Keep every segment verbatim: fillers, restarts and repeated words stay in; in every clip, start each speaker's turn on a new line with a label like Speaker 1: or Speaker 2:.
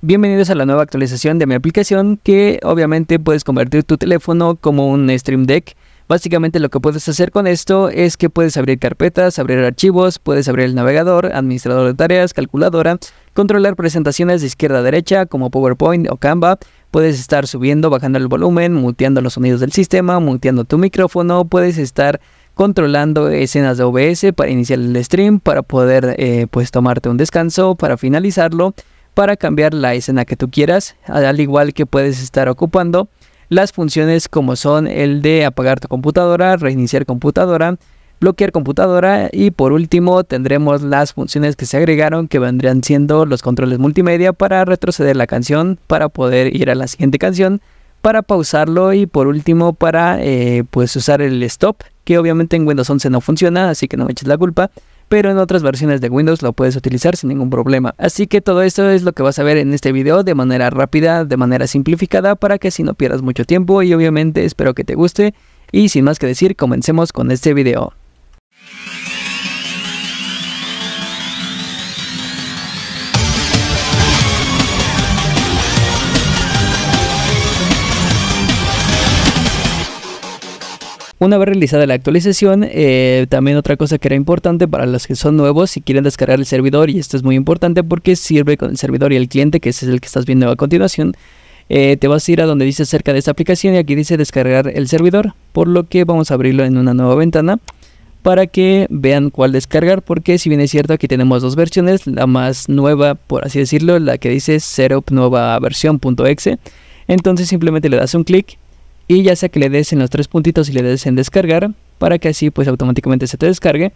Speaker 1: Bienvenidos a la nueva actualización de mi aplicación, que obviamente puedes convertir tu teléfono como un Stream Deck. Básicamente lo que puedes hacer con esto es que puedes abrir carpetas, abrir archivos, puedes abrir el navegador, administrador de tareas, calculadora, controlar presentaciones de izquierda a derecha como PowerPoint o Canva. Puedes estar subiendo, bajando el volumen, muteando los sonidos del sistema, muteando tu micrófono. Puedes estar controlando escenas de O B S para iniciar el stream, para poder eh, pues tomarte un descanso, para finalizarlo, para cambiar la escena que tú quieras, al igual que puedes estar ocupando las funciones como son el de apagar tu computadora, reiniciar computadora, bloquear computadora, y por último tendremos las funciones que se agregaron, que vendrían siendo los controles multimedia para retroceder la canción, para poder ir a la siguiente canción, para pausarlo, y por último para eh, pues usar el stop, que obviamente en Windows once no funciona, así que no me eches la culpa, pero en otras versiones de Windows lo puedes utilizar sin ningún problema. Así que todo esto es lo que vas a ver en este video de manera rápida, de manera simplificada, para que así no pierdas mucho tiempo, y obviamente espero que te guste. Y sin más que decir, comencemos con este video. Una vez realizada la actualización, eh, también otra cosa que era importante para los que son nuevos, si quieren descargar el servidor, y esto es muy importante porque sirve con el servidor y el cliente, que ese es el que estás viendo a continuación, eh, te vas a ir a donde dice acerca de esta aplicación y aquí dice descargar el servidor, por lo que vamos a abrirlo en una nueva ventana para que vean cuál descargar, porque si bien es cierto aquí tenemos dos versiones, la más nueva, por así decirlo, la que dice setup nueva versión.exe, entonces simplemente le das un clic y ya sea que le des en los tres puntitos y le des en descargar, para que así pues automáticamente se te descargue.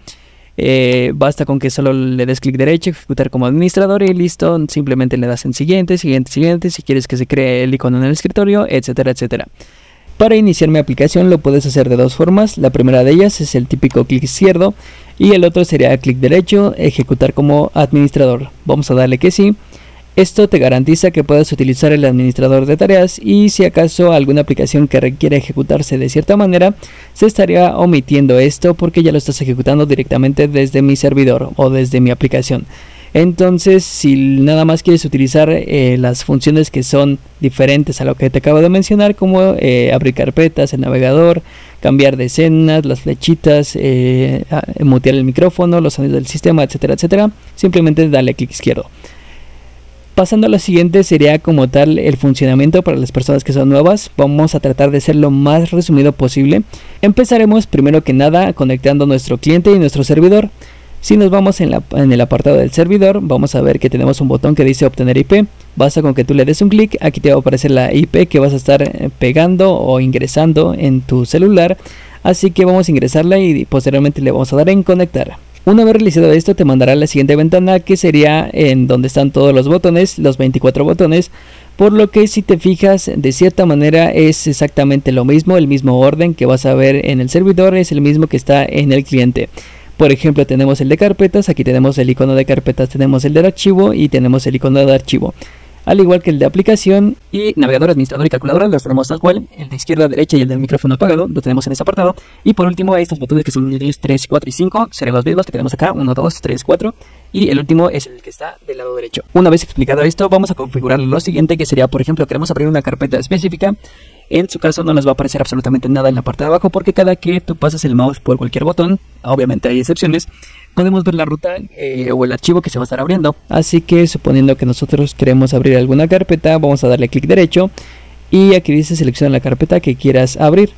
Speaker 1: Eh, basta con que solo le des clic derecho, ejecutar como administrador y listo. Simplemente le das en siguiente, siguiente, siguiente, si quieres que se cree el icono en el escritorio, etcétera, etcétera. Para iniciar mi aplicación lo puedes hacer de dos formas. La primera de ellas es el típico clic izquierdo y el otro sería clic derecho, ejecutar como administrador. Vamos a darle que sí. Esto te garantiza que puedas utilizar el administrador de tareas, y si acaso alguna aplicación que requiere ejecutarse de cierta manera, se estaría omitiendo esto porque ya lo estás ejecutando directamente desde mi servidor o desde mi aplicación. Entonces, si nada más quieres utilizar eh, las funciones que son diferentes a lo que te acabo de mencionar, como eh, abrir carpetas, el navegador, cambiar de escenas, las flechitas, eh, mutear el micrófono, los sonidos del sistema, etcétera, etcétera, simplemente dale clic izquierdo. Pasando a lo siguiente, sería como tal el funcionamiento para las personas que son nuevas. Vamos a tratar de ser lo más resumido posible. Empezaremos primero que nada conectando nuestro cliente y nuestro servidor. Si nos vamos en, la, en el apartado del servidor, vamos a ver que tenemos un botón que dice obtener I P. Basta con que tú le des un clic, aquí te va a aparecer la I P que vas a estar pegando o ingresando en tu celular. Así que vamos a ingresarla y posteriormente le vamos a dar en conectar. Una vez realizado esto, te mandará a la siguiente ventana, que sería en donde están todos los botones, los veinticuatro botones, por lo que si te fijas, de cierta manera es exactamente lo mismo, el mismo orden que vas a ver en el servidor es el mismo que está en el cliente. Por ejemplo, tenemos el de carpetas, aquí tenemos el icono de carpetas, tenemos el del archivo y tenemos el icono de archivo. Al igual que el de aplicación y navegador, administrador y calculadora, los tenemos tal cual. El de izquierda a derecha y el del micrófono apagado lo tenemos en este apartado. Y por último, estos botones que son diez, tres, cuatro y cinco serían los mismos que tenemos acá, uno, dos, tres, cuatro. Y el último es el que está del lado derecho. Una vez explicado esto, vamos a configurar lo siguiente, que sería, por ejemplo, queremos abrir una carpeta específica. En su caso no nos va a aparecer absolutamente nada en la parte de abajo, porque cada que tú pasas el mouse por cualquier botón, obviamente hay excepciones, podemos ver la ruta eh, o el archivo que se va a estar abriendo. Así que suponiendo que nosotros queremos abrir alguna carpeta, vamos a darle clic derecho y aquí dice selecciona la carpeta que quieras abrir.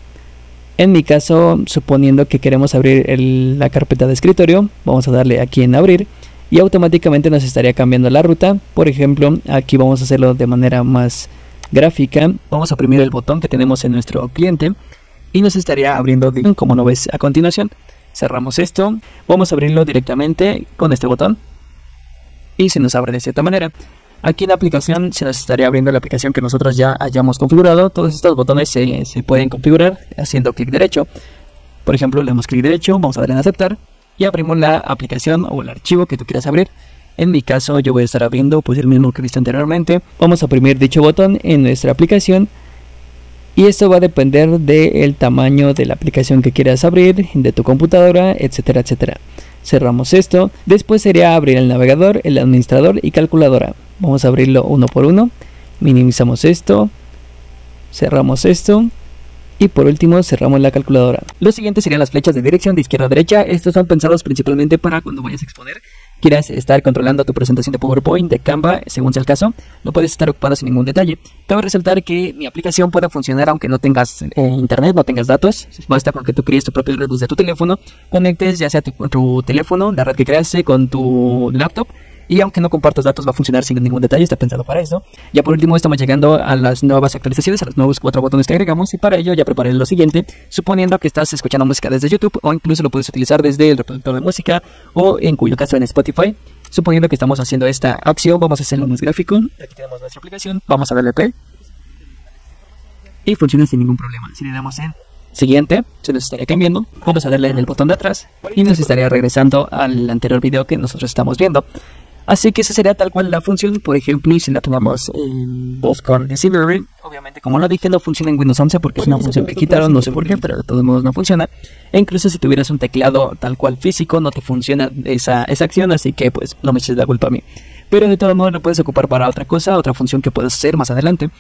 Speaker 1: En mi caso, suponiendo que queremos abrir el, la carpeta de escritorio, vamos a darle aquí en abrir y automáticamente nos estaría cambiando la ruta. Por ejemplo, aquí vamos a hacerlo de manera más gráfica. Vamos a oprimir el botón que tenemos en nuestro cliente y nos estaría abriendo como lo ves a continuación. Cerramos esto, vamos a abrirlo directamente con este botón y se nos abre de cierta manera. Aquí en la aplicación se nos estaría abriendo la aplicación que nosotros ya hayamos configurado. Todos estos botones se, se pueden configurar haciendo clic derecho. Por ejemplo, le damos clic derecho, vamos a darle en aceptar y abrimos la aplicación o el archivo que tú quieras abrir. En mi caso yo voy a estar abriendo pues el mismo que viste anteriormente. Vamos a oprimir dicho botón en nuestra aplicación. Y esto va a depender del tamaño de la aplicación que quieras abrir, de tu computadora, etcétera, etcétera. Cerramos esto. Después sería abrir el navegador, el administrador y calculadora. Vamos a abrirlo uno por uno. Minimizamos esto. Cerramos esto. Y por último cerramos la calculadora. Lo siguiente serían las flechas de dirección de izquierda a derecha. Estos son pensados principalmente para cuando vayas a exponer, quieras estar controlando tu presentación de PowerPoint, de Canva, según sea el caso, lo puedes estar ocupando sin ningún detalle. Cabe resaltar que mi aplicación puede funcionar aunque no tengas eh, internet, no tengas datos. Basta con que tú crees tu propio red desde tu teléfono, conectes ya sea tu, tu teléfono, la red que creaste con tu laptop. Y aunque no compartas datos, va a funcionar sin ningún detalle, está pensado para eso. Ya por último estamos llegando a las nuevas actualizaciones, a los nuevos cuatro botones que agregamos. Y para ello ya preparé lo siguiente, suponiendo que estás escuchando música desde YouTube, o incluso lo puedes utilizar desde el reproductor de música, o en cuyo caso en Spotify. Suponiendo que estamos haciendo esta opción, vamos a hacerlo más gráfico. Aquí tenemos nuestra aplicación, vamos a darle play. Y funciona sin ningún problema. Si le damos en siguiente, se nos estaría cambiando. Vamos a darle en el botón de atrás y nos estaría regresando al anterior video que nosotros estamos viendo. Así que esa sería tal cual la función. Por ejemplo, si la tomamos en voz con Delivery, obviamente como lo dije no funciona en Windows once porque es una función que quitaron, no sé por qué, pero de todos modos no funciona. E incluso si tuvieras un teclado tal cual físico no te funciona esa, esa acción, así que pues no me eches la culpa a mí. Pero de todos modos lo puedes ocupar para otra cosa, otra función que puedes hacer más adelante.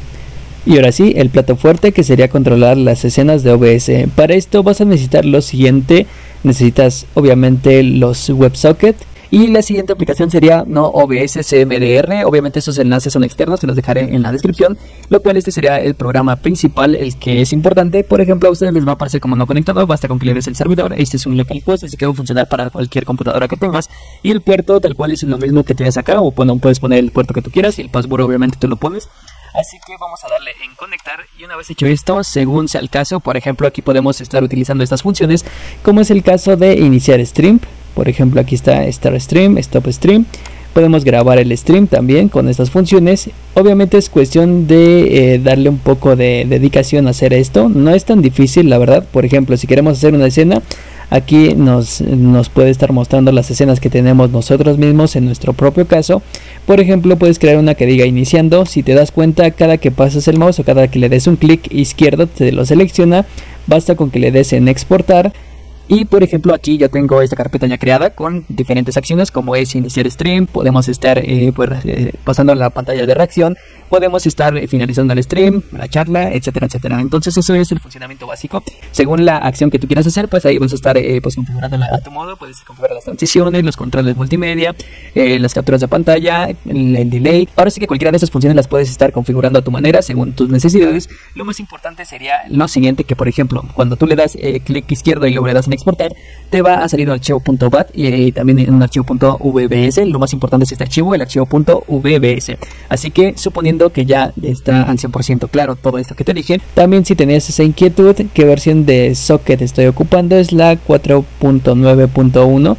Speaker 1: Y ahora sí, el plato fuerte, que sería controlar las escenas de O B S. Para esto vas a necesitar lo siguiente. Necesitas obviamente los WebSocket. Y la siguiente aplicación sería no O B S C M D R. Obviamente esos enlaces son externos, se los dejaré en la descripción. Lo cual este sería el programa principal, el que es importante. Por ejemplo, a ustedes les va a aparecer como no conectado, basta con que le des el servidor. Este es un localhost, así que va a funcionar para cualquier computadora que tengas. Y el puerto tal cual es lo mismo que tienes acá, o bueno, puedes poner el puerto que tú quieras y el password obviamente tú lo pones. Así que vamos a darle en conectar, y una vez hecho esto, según sea el caso, por ejemplo aquí podemos estar utilizando estas funciones, como es el caso de iniciar stream. Por ejemplo aquí está Start Stream, Stop Stream. Podemos grabar el stream también con estas funciones. Obviamente es cuestión de eh, darle un poco de dedicación a hacer esto. No es tan difícil la verdad. Por ejemplo, si queremos hacer una escena, aquí nos, nos puede estar mostrando las escenas que tenemos nosotros mismos en nuestro propio caso. Por ejemplo, puedes crear una que diga iniciando. Si te das cuenta, cada que pasas el mouse o cada que le des un clic izquierdo te lo selecciona. Basta con que le des en exportar. Y por ejemplo aquí yo tengo esta carpeta ya creada con diferentes acciones, como es iniciar stream. Podemos estar eh, pues, eh, pasando a la pantalla de reacción, podemos estar eh, finalizando el stream, la charla, etcétera, etcétera. Entonces eso es el funcionamiento básico. Según la acción que tú quieras hacer, pues ahí vas a estar eh, pues, configurándola a tu modo. Puedes configurar las transiciones, los controles multimedia, eh, las capturas de pantalla, el, el delay. Ahora sí que cualquiera de esas funciones las puedes estar configurando a tu manera, según tus necesidades. Lo más importante sería lo siguiente, que por ejemplo cuando tú le das eh, clic izquierdo y luego le das en exportar, te va a salir un archivo .bat y eh, también en un archivo .vbs. Lo más importante es este archivo, el archivo .vbs. Así que suponiendo que ya está al cien por ciento claro todo esto que te dije, también si tenías esa inquietud, qué versión de socket estoy ocupando, es la cuatro punto nueve punto uno.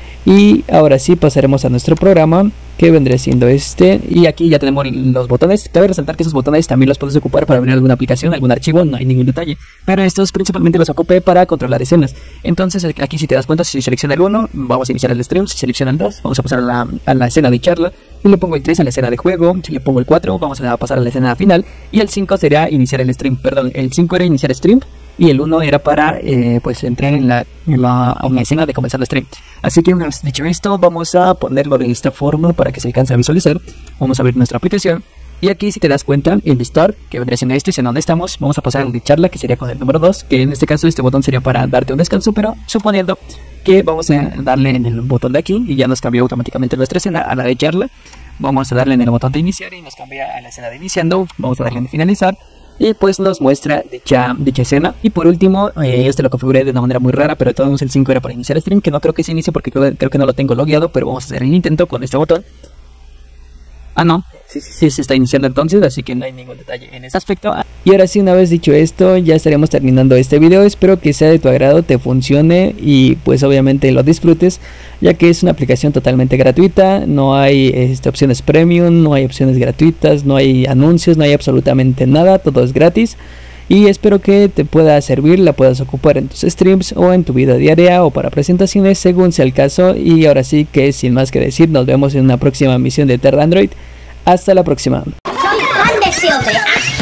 Speaker 1: Y ahora sí pasaremos a nuestro programa, que vendría siendo este. Y aquí ya tenemos los botones. Cabe resaltar que esos botones también los puedes ocupar para abrir alguna aplicación, algún archivo, no hay ningún detalle. Pero estos principalmente los ocupé para controlar escenas. Entonces aquí si te das cuenta, si selecciona el uno, vamos a iniciar el stream. Si selecciona el dos, vamos a pasar a la, a la escena de charla. Si le pongo el tres a la escena de juego, si le pongo el cuatro, vamos a pasar a la escena final. Y el cinco sería iniciar el stream, perdón, el cinco era iniciar stream. Y el uno era para eh, pues entrar en la, en la una escena de comenzar el stream. Así que una vez dicho esto, vamos a ponerlo de esta forma para que se alcance a visualizar. Vamos a abrir nuestra aplicación. Y aquí si te das cuenta, el Start, que vendría siendo este, es en donde estamos. Vamos a pasar al de charla, que sería con el número dos. Que en este caso este botón sería para darte un descanso. Pero suponiendo que vamos a darle en el botón de aquí y ya nos cambió automáticamente nuestra escena a la de charla. Vamos a darle en el botón de iniciar y nos cambia a la escena de iniciando. Vamos a darle en finalizar. Y pues nos muestra dicha, dicha escena. Y por último, eh, este lo configuré de una manera muy rara, pero de todos modos el cinco era para iniciar stream, que no creo que se inicie porque creo, creo que no lo tengo logueado, pero vamos a hacer el intento con este botón. Ah, no, sí, sí, sí, se está iniciando entonces, así que no hay ningún detalle en ese aspecto. Y ahora sí, una vez dicho esto, ya estaremos terminando este video. Espero que sea de tu agrado, te funcione y pues obviamente lo disfrutes, ya que es una aplicación totalmente gratuita. No hay este, opciones premium, no hay opciones gratuitas, no hay anuncios, no hay absolutamente nada, todo es gratis. Y espero que te pueda servir, la puedas ocupar en tus streams o en tu vida diaria o para presentaciones, según sea el caso. Y ahora sí que sin más que decir, nos vemos en una próxima misión de Terra Android. Hasta la próxima.
Speaker 2: Soy Juan de Silver.